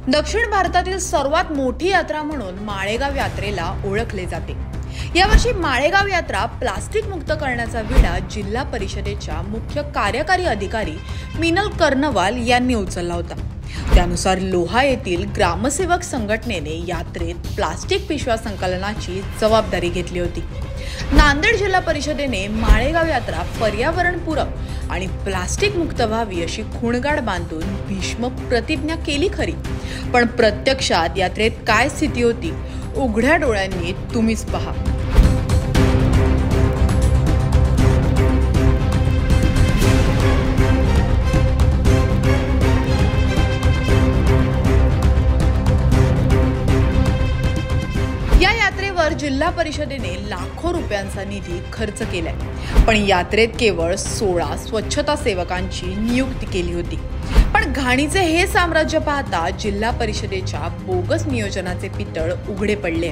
दक्षिण भारतातील सर्वात मोठी यात्रा म्हणून माळेगाव यात्रेला ओळखले जाते। यावर्षी माळेगाव यात्रा प्लास्टिक मुक्त करण्याचा विडा जिल्हा परिषदेच्या मुख्य कार्यकारी अधिकारी मीनल कर्णवाल यांनी उचलला होता। त्यानुसार लोहा येथील ग्रामसेवक संघटनेने यात्रेत प्लास्टिक पिशव्या संकलनाची जबाबदारी घेतली होती। नांदेड जिल्हा परिषदेने माळेगाव यात्रा पर्यावरणपूरक आणि प्लास्टिक मुक्त व्हावी अशी खुणगाड बांधून भीष्म प्रतिज्ञा केली खरी, पण प्रत्यक्षात यात्रेत काय स्थिती होती उघड्या डोळ्यांनी तुम्हीच पहा। या यात्रेवर जिल्हा परिषदेने लाखो रुपयांचा निधी खर्च केलाय, पण यात्रेत केवळ 16 स्वच्छता सेवकांची नियुक्ती केली होती। पण घाणीचे हे साम्राज्य पाहता जिल्हा परिषदेच्या बोगस नियोजनाचे पितळ उघडे पडले।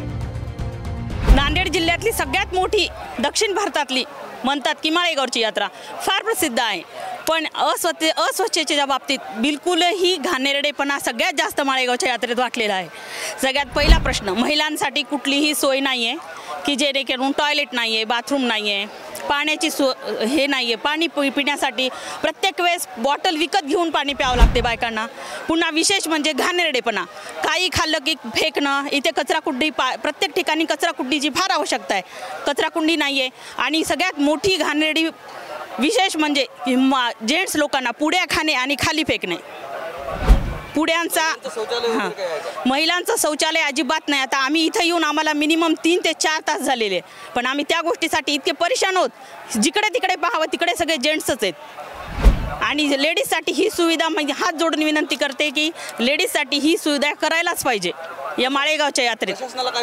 नांदेड जिल्ह्यातली सगळ्यात मोठी दक्षिण भारतातली म्हणतात की माळेगावची यात्रा फार प्रसिद्ध आहे, पण अस्वच्छतेच्या बाबतीत बिलकुलही घाणेरडेपणा सगळ्यात जास्त माळेगावच्या यात्रेत वाटलेला आहे। सगळ्यात पहिला प्रश्न, महिलांसाठी कुठलीही सोय नाही आहे की जेणेकरून टॉयलेट नाही आहे, बाथरूम नाही आहे, पाण्याची हे नाही आहे, पाणी पिण्यासाठी प्रत्येक वेळेस बॉटल विकत घेऊन पाणी प्यावं लागते बायकांना। पुन्हा विशेष म्हणजे घाणेरडेपणा, काही खाल्लं की फेकणं, इथे कचराकुंडी प्रत्येक ठिकाणी कचराकुंडीची फार आवश्यकता आहे, कचराकुंडी नाही आहे। आणि सगळ्यात मोठी घाणेरडी विशेष म्हणजे जेंट्स लोकांना पुड्या खाणे आणि खाली फेकणे, पुड्यांचा महिलांचं शौचालय अजिबात नाही। आता आम्ही इथं येऊन आम्हाला मिनिमम 3 ते 4 तास झालेले, पण आम्ही त्या गोष्टीसाठी इतके परेशान होत, जिकडे तिकडे पाहावं तिकडे सगळे जेंट्सच आहेत। आणि लेडीजसाठी ही सुविधा म्हणजे हात जोडून विनंती करते की लेडीजसाठी ही सुविधा करायलाच पाहिजे या माळेगावच्या यात्रेत।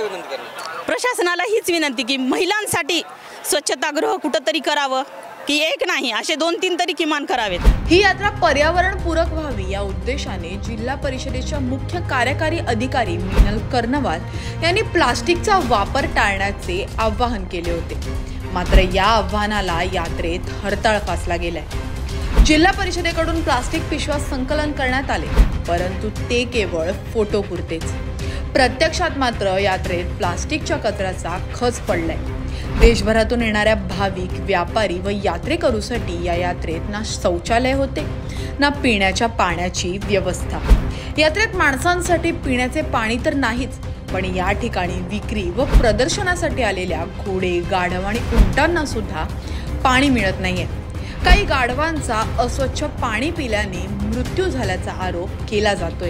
प्रशासनाला हीच विनंती की महिलांसाठी स्वच्छतागृह कुठंतरी करावं, की एक नाही असे 2-3 तरी किमान करावेत। ही यात्रा पर्यावरणपूरक व्हावी या उद्देशाने जिल्हा परिषदेच्या मुख्य कार्यकारी अधिकारी मीनल कर्णवाल यांनी प्लास्टिकचा वापर टाळण्याचे आवाहन केले होते। मात्र या आव्हानाला यात्रेत हरताळ फासला गेलाय। जिल्हा परिषदेकडून प्लास्टिक पिशव्या संकलन करण्यात आले, परंतु ते केवळ फोटोपुरतेच। प्रत्यक्षात मात्र यात्रेत प्लास्टिकच्या कचऱ्याचा खच पडलाय। देशभरातून येणाऱ्या भाविक, व्यापारी व यात्रेकरूसाठी या यात्रेत ना शौचालय होते ना पिण्याच्या पाण्याची व्यवस्था। यात्रेत माणसांसाठी पिण्याचे पाणी तर नाहीच, पण या ठिकाणी विक्री व प्रदर्शनासाठी आलेल्या घोडे, गाढव आणि उंटांना सुद्धा पाणी मिळत नाहीये। काही गाढवांचा अस्वच्छ पाणी पिल्याने मृत्यू झाल्याचा आरोप केला जातोय।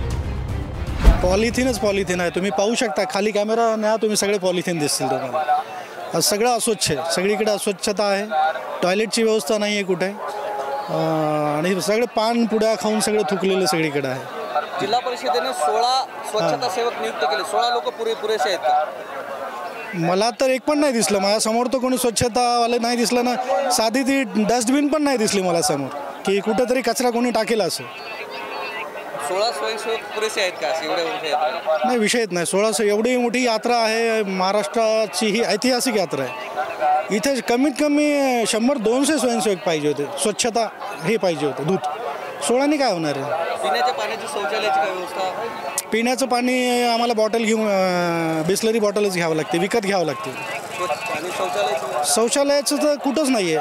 पॉलिथिन आहे, तुम्ही पाहू शकता, खाली कॅमेरा न्या तुम्ही, सगळे पॉलिथिन दिसतील तुम्हाला। सगळं अस्वच्छ आहे, सगळीकडे अस्वच्छता आहे, टॉयलेटची व्यवस्था नाही आहे कुठे, आणि सगळे पान पुड्या खाऊन सगळं थुकलेलं सगळीकडे आहे। जिल्हा परिषदेने 16 स्वच्छता सेवक नियुक्त केले, 16 लोक पुरेसे आहेत का? मला तर एक पण नाही दिसलं, माझ्यासमोर तर कोणी स्वच्छतावाले नाही दिसलं ना, साधी ती डस्टबिन पण नाही दिसली मला समोर की कुठेतरी कचरा कोणी टाकेला असं। 16 स्वयंसेवक पुरेसे आहेत का एवढ्या मोठ्या यात्रा? नाही, विषयच नाही। 16 एवढी मोठी यात्रा आहे, महाराष्ट्राची ही ऐतिहासिक यात्रा आहे। इथे कमीत कमी 100-200 स्वयंसेवक पाहिजे होते, स्वच्छता हे पाहिजे होतं, दूध। 16 काय होणार आहे? पिण्याच्या पाण्याची, शौचालयाची काय व्यवस्था? पिण्याचं पाणी आम्हाला बॉटल घेऊन, बिस्लरी बॉटलच घ्यावं लागते, विकत घ्यावं लागते। आणि शौचालयाचं तर कुठंच नाही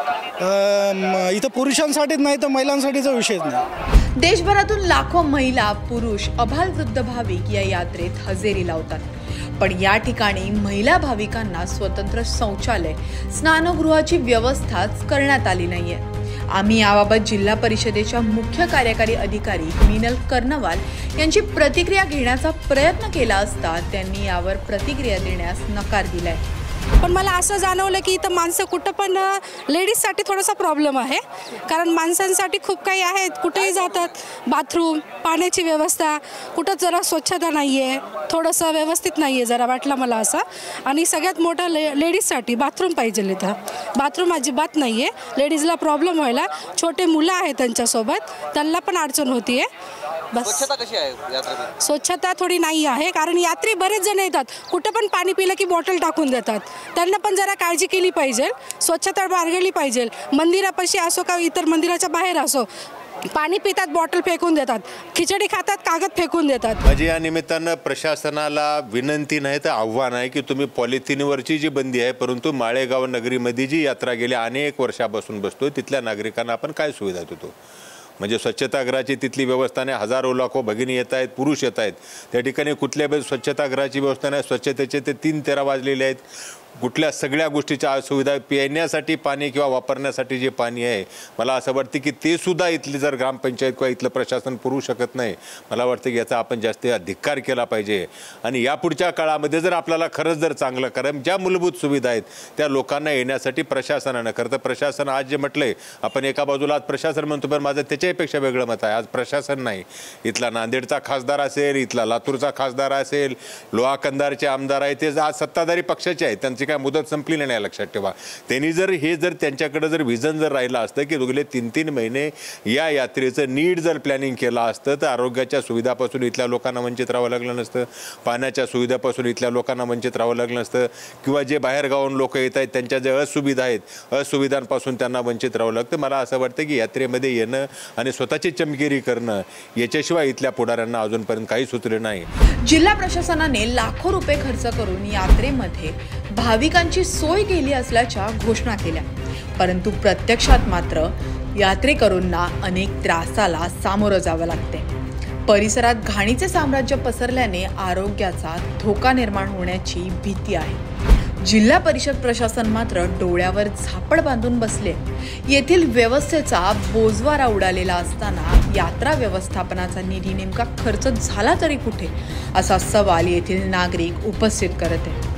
आहे, इथं पुरुषांसाठीच नाही तर महिलांसाठीचा विषयच नाही। देशभरातून लाखो महिला, पुरुष, अबालवृद्ध भाविक या यात्रेत हजेरी लावतात, पण या ठिकाणी महिला भाविकांना स्वतंत्र शौचालय, स्नानगृहाची व्यवस्थाच करण्यात आली नाहीये। आम्ही याबाबत जिल्हा परिषदेच्या मुख्य कार्यकारी अधिकारी मीनल कर्णवाल यांची प्रतिक्रिया घेण्याचा प्रयत्न केला असता त्यांनी यावर प्रतिक्रिया देण्यास नकार दिलाय। पण मला असं जाणवलं की इथं माणसं कुठं पण लेडीजसाठी थोडासा प्रॉब्लेम आहे, कारण माणसांसाठी खूप काही आहेत, कुठेही जातात, बाथरूम, पाण्याची व्यवस्था, कुठं जरा स्वच्छता नाही आहे, थोडंसं व्यवस्थित नाही आहे जरा वाटलं मला असं। आणि सगळ्यात मोठं लेडीजसाठी बाथरूम पाहिजे, इथं बाथरूम अजिबात नाही आहे। लेडीजला प्रॉब्लेम व्हायला, छोटे मुलं आहेत त्यांच्यासोबत, त्यांना पण अडचण होती आहे। बस स्वच्छता कशी आहे यात्रेत? स्वच्छता थोडी नाही आहे, कारण यात्री बरेच जण येतात, कुठं पण पाणी पिलं की बॉटल टाकून देतात, त्यांना पण जरा काळजी केली पाहिजे, स्वच्छता बाळगली पाहिजे। मंदिरापाशी असो का इतर मंदिराच्या बाहेर असो, पाणी पितात बॉटल फेकून देतात, खिचडी खातात कागद फेकून देतात. माझी या निमित्तानं प्रशासनाला विनंती नाही तर आव्हान आहे की तुम्ही पॉलिथिनवरची जी बंदी आहे, परंतु माळेगाव नगरीमध्ये जी यात्रा गेल्या अनेक वर्षापासून बसतो तिथल्या नागरिकांना आपण काय सुविधा देतो. म्हणजे स्वच्छतागृहाची तिथली व्यवस्था नाही, हजारो लाखो भगिनी येत आहेत, पुरुष येत आहेत, त्या ठिकाणी कुठल्या स्वच्छतागृहाची व्यवस्था नाही. स्वच्छतेचे ते 3-13 वाजलेले आहेत. कुठल्या सगळ्या गोष्टीच्या सुविधा, पिण्यासाठी पाणी किंवा वापरण्यासाठी जे पाणी आहे, मला असं वाटतं की ते सुद्धा इथली जर ग्रामपंचायत किंवा इथलं प्रशासन पुरवू शकत नाही, मला वाटतं की याचा आपण जास्त अधिकार केला पाहिजे. आणि यापुढच्या काळामध्ये जर आपल्याला खरंच जर चांगलं कारण ज्या मूलभूत सुविधा आहेत त्या लोकांना येण्यासाठी प्रशासनानं, खरं तर प्रशासन आज जे म्हटलंय, आपण एका बाजूला आज प्रशासन म्हणतो, पण माझं त्याच्यापेक्षा वेगळं मत आहे. आज प्रशासन नाही, इथला नांदेडचा खासदार असेल, इथला लातूरचा खासदार असेल, लोहा कंधारचे आमदार आहेत, ते आज सत्ताधारी पक्षाचे आहेत, त्यांची काय मुदत संपली नाही लक्षात ठेवा. त्यांनी जर त्यांच्याकडे जर व्हिजन जर राहिलं असतं की गेले 3-3 महिने या यात्रेचं नीट जर प्लॅनिंग केलं असतं तर आरोग्याच्या सुविधापासून इथल्या लोकांना वंचित राहावं लागलं नसतं, पाण्याच्या सुविधापासून इथल्या लोकांना वंचित राहावं लागलं नसतं, किंवा जे बाहेर गावाहून लोक येत आहेत त्यांच्या ज्या असुविधा आहेत असुविधांपासून त्यांना वंचित राहावं लागतं. मला असं वाटतं की यात्रेमध्ये येणं आणि स्वतःची चमगिरी करणं याच्याशिवाय इथल्या पुढाऱ्यांना अजूनपर्यंत काही सुचले नाही. जिल्हा प्रशासनाने लाखो रुपये खर्च करून यात्रेमध्ये भाविकांची सोय केली असल्याच्या घोषणा केल्या, परंतु प्रत्यक्षात मात्र यात्रेकरूंना अनेक त्रासाला सामोरं जावं लागते. परिसरात घाणीचे साम्राज्य पसरल्याने आरोग्याचा धोका निर्माण होण्याची भीती आहे. जिल्हा परिषद प्रशासन मात्र डोळ्यावर झापड बांधून बसले. येथील व्यवस्थेचा बोजवारा उडालेला असताना यात्रा व्यवस्थापनाचा निधी नेमका खर्च झाला तरी कुठे, असा सवाल येथील नागरिक उपस्थित करत आहेत.